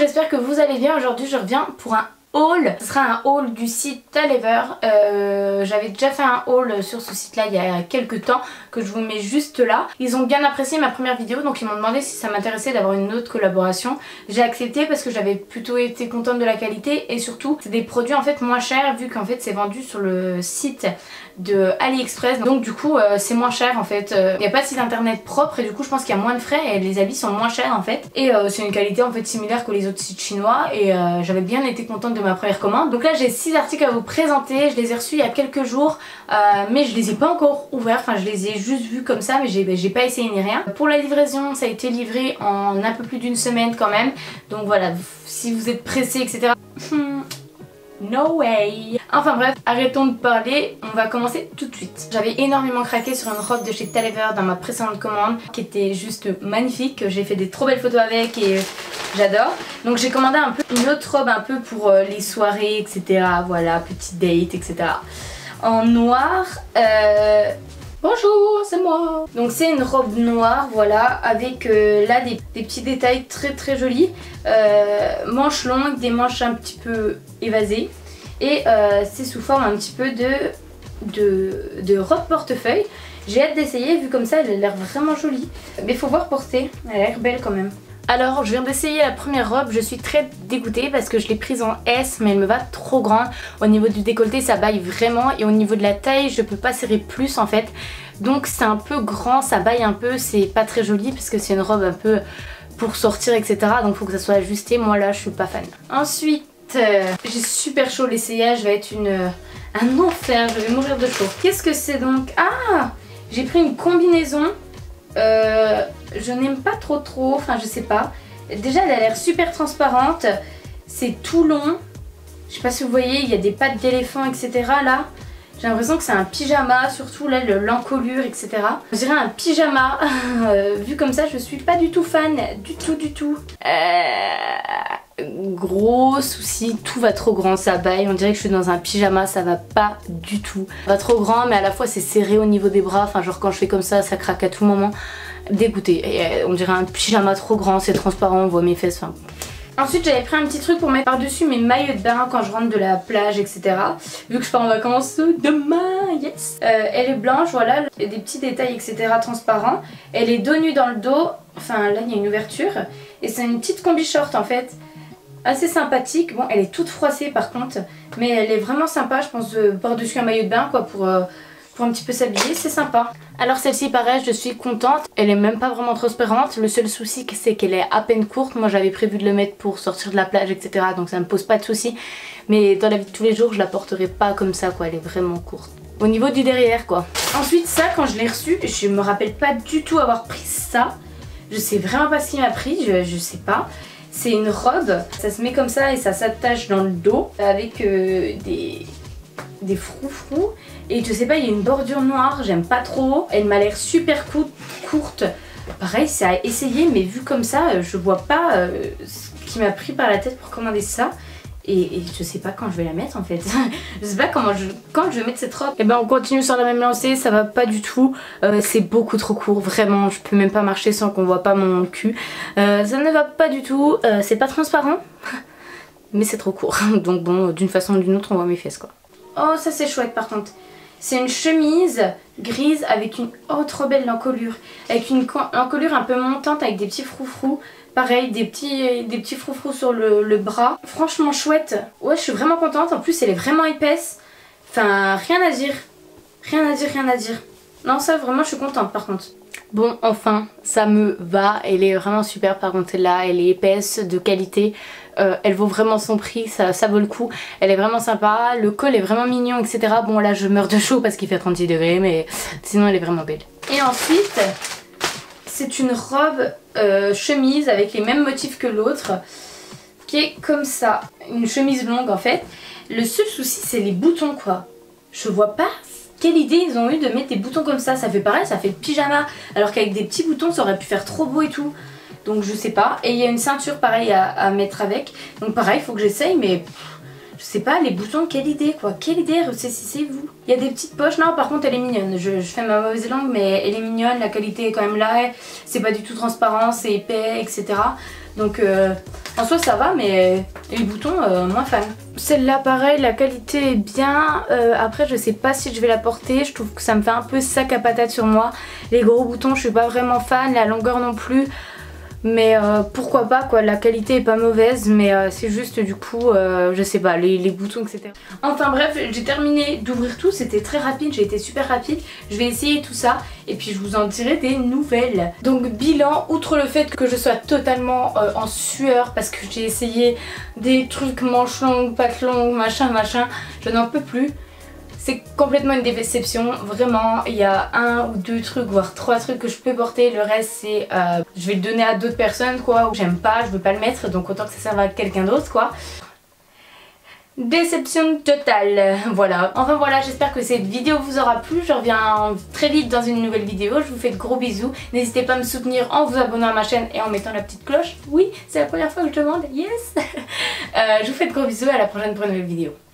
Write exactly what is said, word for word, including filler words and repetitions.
j'espère que vous allez bien. Aujourd'hui je reviens pour un haul. Ce sera un haul du site Talever. euh, J'avais déjà fait un haul sur ce site là il y a quelques temps que je vous mets juste là. Ils ont bien apprécié ma première vidéo, donc ils m'ont demandé si ça m'intéressait d'avoir une autre collaboration. J'ai accepté parce que j'avais plutôt été contente de la qualité et surtout c'est des produits en fait moins chers vu qu'en fait c'est vendu sur le site de AliExpress, donc du coup euh, c'est moins cher en fait. Il n'y a pas de site internet propre et du coup je pense qu'il y a moins de frais et les habits sont moins chers en fait, et euh, c'est une qualité en fait similaire que les autres sites chinois, et euh, j'avais bien été contente de ma première commande. Donc là j'ai six articles à vous présenter, je les ai reçus il y a quelques jours euh, mais je les ai pas encore ouverts, enfin je les ai juste vus comme ça mais j'ai pas essayé ni rien. Pour la livraison ça a été livré en un peu plus d'une semaine quand même, donc voilà, si vous êtes pressé etc. No way. Enfin bref, arrêtons de parler, on va commencer tout de suite. J'avais énormément craqué sur une robe de chez Talever dans ma précédente commande qui était juste magnifique, j'ai fait des trop belles photos avec et j'adore. Donc j'ai commandé un peu une autre robe un peu pour les soirées etc, voilà, petite date etc, en noir. euh... Bonjour, c'est moi. Donc c'est une robe noire, voilà, avec euh, là des, des petits détails très très jolis. Euh, manches longues, des manches un petit peu évasées. Et euh, c'est sous forme un petit peu de, de, de robe portefeuille. J'ai hâte d'essayer, vu comme ça elle a l'air vraiment jolie. Mais faut voir porter, elle a l'air belle quand même. Alors je viens d'essayer la première robe, je suis très dégoûtée parce que je l'ai prise en S mais elle me va trop grande. Au niveau du décolleté ça baille vraiment et au niveau de la taille je peux pas serrer plus en fait. Donc c'est un peu grand, ça baille un peu, c'est pas très joli parce que c'est une robe un peu pour sortir etc. Donc faut que ça soit ajusté, moi là je suis pas fan. Ensuite euh, j'ai super chaud, l'essayage va être une, un enfer, je vais mourir de chaud. Qu'est-ce que c'est donc? Ah, j'ai pris une combinaison. Euh, je n'aime pas trop trop, enfin je sais pas. Déjà elle a l'air super transparente, c'est tout long. Je sais pas si vous voyez, il y a des pattes d'éléphant etc là. J'ai l'impression que c'est un pyjama, surtout là l'encolure etc. Je dirais un pyjama, euh, vu comme ça je suis pas du tout fan, du tout du tout. Euh, gros souci, tout va trop grand, ça baille, on dirait que je suis dans un pyjama, ça va pas du tout. Ça va trop grand mais à la fois c'est serré au niveau des bras, enfin genre quand je fais comme ça, ça craque à tout moment. Dégoûté, et, euh, on dirait un pyjama trop grand, c'est transparent, on voit mes fesses, enfin... Ensuite j'avais pris un petit truc pour mettre par-dessus mes maillots de bain quand je rentre de la plage etc. Vu que je pars en vacances demain, yes. euh, Elle est blanche, voilà, il y a des petits détails etc transparents. Elle est dos nu dans le dos, enfin là il y a une ouverture. Et c'est une petite combi short en fait, assez sympathique. Bon elle est toute froissée par contre, mais elle est vraiment sympa je pense, euh, par-dessus un maillot de bain quoi, pour... Euh, pour un petit peu s'habiller, c'est sympa. Alors celle-ci pareil, je suis contente, elle est même pas vraiment transparente, le seul souci c'est qu'elle est à peine courte. Moi j'avais prévu de le mettre pour sortir de la plage etc, donc ça me pose pas de souci, mais dans la vie de tous les jours je la porterai pas comme ça quoi, elle est vraiment courte au niveau du derrière quoi. Ensuite ça, quand je l'ai reçu, je me rappelle pas du tout avoir pris ça, je sais vraiment pas ce qu'il m'a pris, je, je sais pas. C'est une robe, ça se met comme ça et ça s'attache dans le dos avec euh, des... des froufrous, et je sais pas, il y a une bordure noire, j'aime pas trop, elle m'a l'air super courte. Pareil c'est à essayer mais vu comme ça je vois pas euh, ce qui m'a pris par la tête pour commander ça, et, et je sais pas quand je vais la mettre en fait. Je sais pas comment je, quand je vais mettre cette robe. Et ben on continue sur la même lancée, ça va pas du tout, euh, c'est beaucoup trop court, vraiment je peux même pas marcher sans qu'on voit pas mon cul. Euh, ça ne va pas du tout, euh, c'est pas transparent mais c'est trop court, donc bon d'une façon ou d'une autre on voit mes fesses quoi. Oh ça c'est chouette par contre. C'est une chemise grise avec une... Oh trop belle l'encolure. Avec une encolure un peu montante avec des petits froufrous. Pareil, des petits, des petits froufrous sur le, le bras. Franchement chouette. Ouais je suis vraiment contente. En plus elle est vraiment épaisse. Enfin rien à dire. Rien à dire, rien à dire. Non ça vraiment je suis contente par contre. Bon enfin ça me va, elle est vraiment super par contre là, elle est épaisse, de qualité, euh, elle vaut vraiment son prix, ça, ça vaut le coup, elle est vraiment sympa, le col est vraiment mignon etc. Bon là je meurs de chaud parce qu'il fait trente-six degrés mais sinon elle est vraiment belle. Et ensuite c'est une robe euh, chemise avec les mêmes motifs que l'autre qui est comme ça, une chemise longue en fait. Le seul souci c'est les boutons quoi, je vois pas quelle idée ils ont eu de mettre des boutons comme ça, ça fait pareil, ça fait pyjama, alors qu'avec des petits boutons ça aurait pu faire trop beau et tout. Donc je sais pas, et il y a une ceinture pareil à, à mettre avec, donc pareil il faut que j'essaye mais pff, je sais pas, les boutons, quelle idée quoi, quelle idée, ressaisissez-vous. Il y a des petites poches, non par contre elle est mignonne, je, je fais ma mauvaise langue mais elle est mignonne, la qualité est quand même là, c'est pas du tout transparent, c'est épais, et cetera. Donc euh, en soi ça va, mais les boutons, euh, moins fan. Celle-là pareil, la qualité est bien, euh, après je sais pas si je vais la porter, je trouve que ça me fait un peu sac à patate sur moi. Les gros boutons je suis pas vraiment fan, la longueur non plus. Mais euh, pourquoi pas quoi, la qualité est pas mauvaise, mais euh, c'est juste du coup, euh, je sais pas, les, les boutons et cetera. Enfin bref, j'ai terminé d'ouvrir tout, c'était très rapide, j'ai été super rapide. Je vais essayer tout ça et puis je vous en dirai des nouvelles. Donc bilan, outre le fait que je sois totalement euh, en sueur parce que j'ai essayé des trucs manches longues, pattes longues, machin machin, je n'en peux plus. C'est complètement une déception, vraiment. Il y a un ou deux trucs, voire trois trucs que je peux porter. Le reste c'est, euh, je vais le donner à d'autres personnes quoi, ou j'aime pas, je veux pas le mettre, donc autant que ça serve à quelqu'un d'autre quoi. Déception totale, voilà. Enfin voilà, j'espère que cette vidéo vous aura plu. Je reviens très vite dans une nouvelle vidéo. Je vous fais de gros bisous. N'hésitez pas à me soutenir en vous abonnant à ma chaîne et en mettant la petite cloche. Oui, c'est la première fois que je demande, yes. euh, Je vous fais de gros bisous et à la prochaine pour une nouvelle vidéo.